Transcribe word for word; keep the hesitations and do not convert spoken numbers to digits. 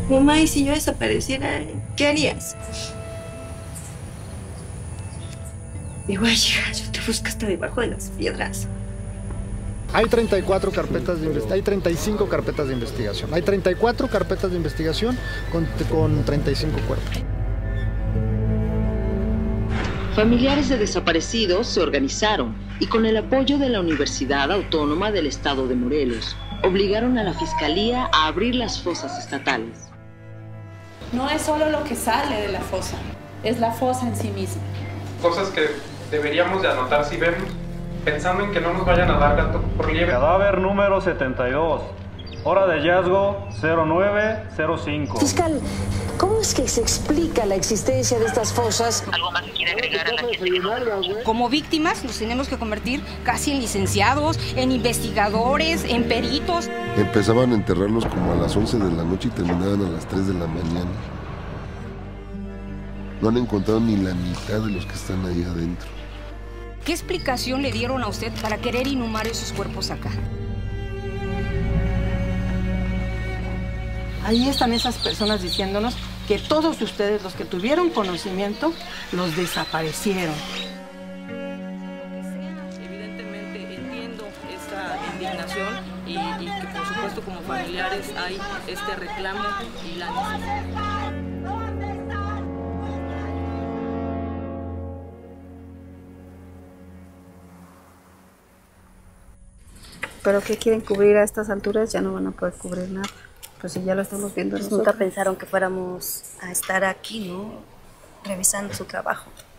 Mamá, ¿y si yo desapareciera, qué harías? Me voy a llegar, yo te busco hasta debajo de las piedras. Hay treinta y cuatro carpetas de investigación, hay treinta y cinco carpetas de investigación, hay treinta y cuatro carpetas de investigación con, con treinta y cinco cuerpos. Familiares de desaparecidos se organizaron y con el apoyo de la Universidad Autónoma del Estado de Morelos, obligaron a la Fiscalía a abrir las fosas estatales. No es solo lo que sale de la fosa, es la fosa en sí misma. Cosas que deberíamos de anotar si vemos, pensando en que no nos vayan a dar gato por liebre. Cadáver número setenta y dos, hora de hallazgo cero nueve cero cinco. Fiscal, ¿cómo es que se explica la existencia de estas fosas? ¿Algo más que quiere agregar a la gente? Como víctimas nos tenemos que convertir casi en licenciados, en investigadores, en peritos. Empezaban a enterrarlos como a las once de la noche y terminaban a las tres de la mañana. No han encontrado ni la mitad de los que están ahí adentro. ¿Qué explicación le dieron a usted para querer inhumar esos cuerpos acá? Ahí están esas personas diciéndonos que todos ustedes, los que tuvieron conocimiento, los desaparecieron. Evidentemente entiendo esta indignación y, y que por supuesto como familiares hay este reclamo y la necesidad. ¿Pero qué quieren cubrir a estas alturas? Ya no van a poder cubrir nada. Pues si ya lo estamos viendo Pues nosotros. nunca pensaron que fuéramos a estar aquí, ¿no? Revisando su trabajo.